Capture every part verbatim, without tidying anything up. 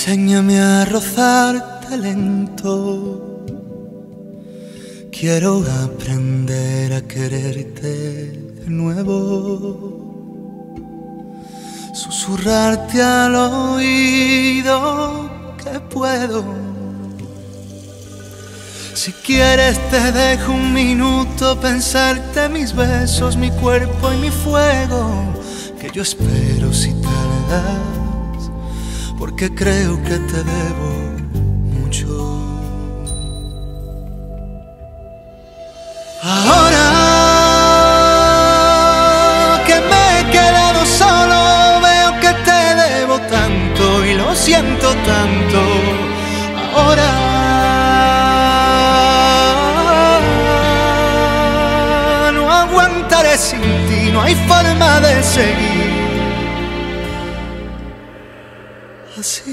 Enséñame a rozarte lento. Quiero aprender a quererte de nuevo. Susurrarte al oído que puedo. Si quieres te dejo un minuto pensarte mis besos, mi cuerpo y mi fuego. Que yo espero si tardas, porque creo que te debo mucho. Ahora que me he quedado solo, veo que te debo tanto y lo siento tanto. Ahora no aguantaré sin ti, no hay forma de seguir así.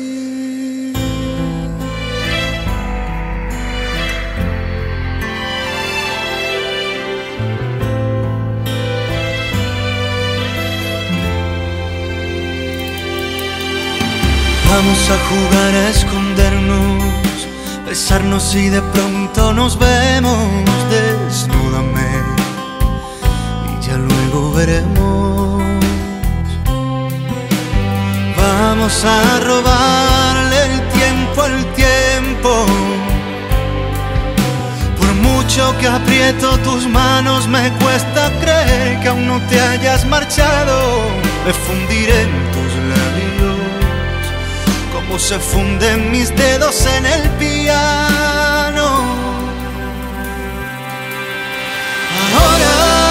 Vamos a jugar a escondernos, besarnos y de pronto nos vemos. Desnúdame y ya luego veremos. Vamos a robarle el tiempo al tiempo. Por mucho que aprieto tus manos, me cuesta creer que aún no te hayas marchado. Me fundiré en tus labios como se funden mis dedos en el piano. Ahora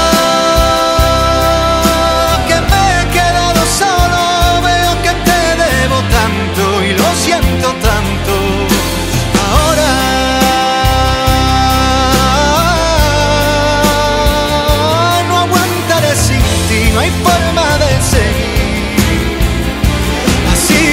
que me he quedado solo, veo que te debo tanto y lo siento tanto. Ahora no aguantaré sin ti, no hay forma de seguir así.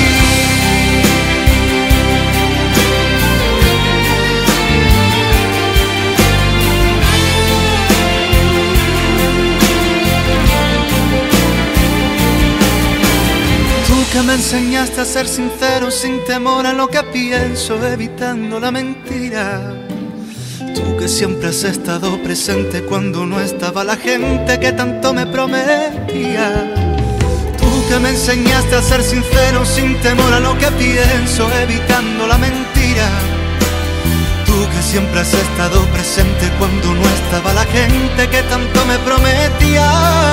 Que me enseñaste a ser sincero sin temor a lo que pienso, evitando la mentira. Tú que siempre has estado presente cuando no estaba la gente que tanto me prometía. Tú que me enseñaste a ser sincero sin temor a lo que pienso, evitando la mentira. Tú que siempre has estado presente cuando no estaba la gente que tanto me prometía.